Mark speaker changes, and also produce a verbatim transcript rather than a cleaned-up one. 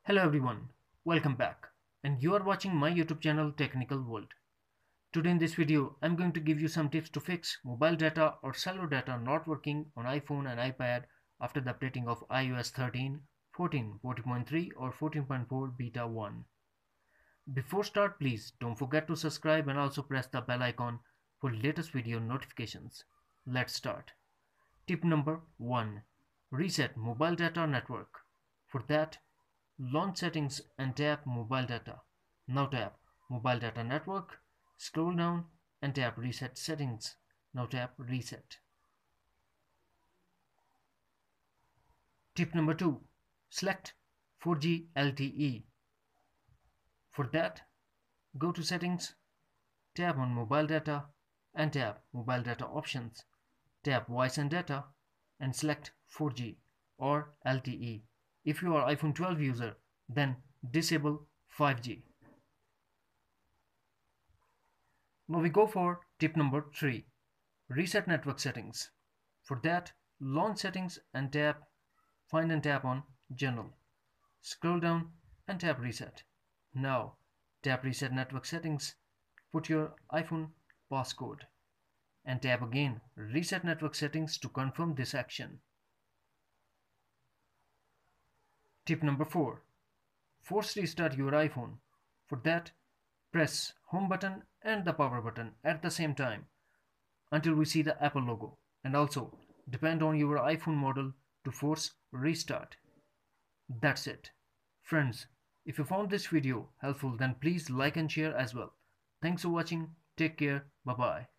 Speaker 1: Hello everyone, welcome back, and you are watching my YouTube channel Technical World. Today in this video, I'm going to give you some tips to fix mobile data or cellular data not working on iPhone and iPad after the updating of i O S thirteen, fourteen, fourteen point three or fourteen point four Beta one. Before start, please don't forget to subscribe and also press the bell icon for latest video notifications. Let's start. Tip number one. Reset mobile data network. For that, launch settings and tap mobile data. Now tap mobile data network, scroll down and tap reset settings. Now tap reset. Tip number two. Select four G L T E. For that, go to settings, tap on mobile data and tap mobile data options. Tap voice and data and select four G or L T E. If you are iPhone twelve user, then disable five G. Now we go for tip number three. Reset network settings. For that, launch settings and tap find and tap on general. Scroll down and tap reset. Now tap reset network settings. Put your iPhone passcode and tap again reset network settings to confirm this action. Tip number four. Force restart your iPhone. For that, press home button and the power button at the same time until we see the Apple logo, and also depend on your iPhone model to force restart. That's it. Friends, if you found this video helpful, then please like and share as well. Thanks for watching. Take care. Bye bye.